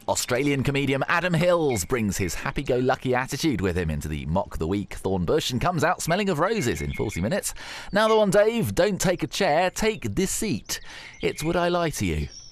Australian comedian Adam Hills brings his happy-go-lucky attitude with him into the Mock the Week Thornbush and comes out smelling of roses in 40 minutes. Now the one, Dave, don't take a chair, take this seat. It's Would I Lie to You?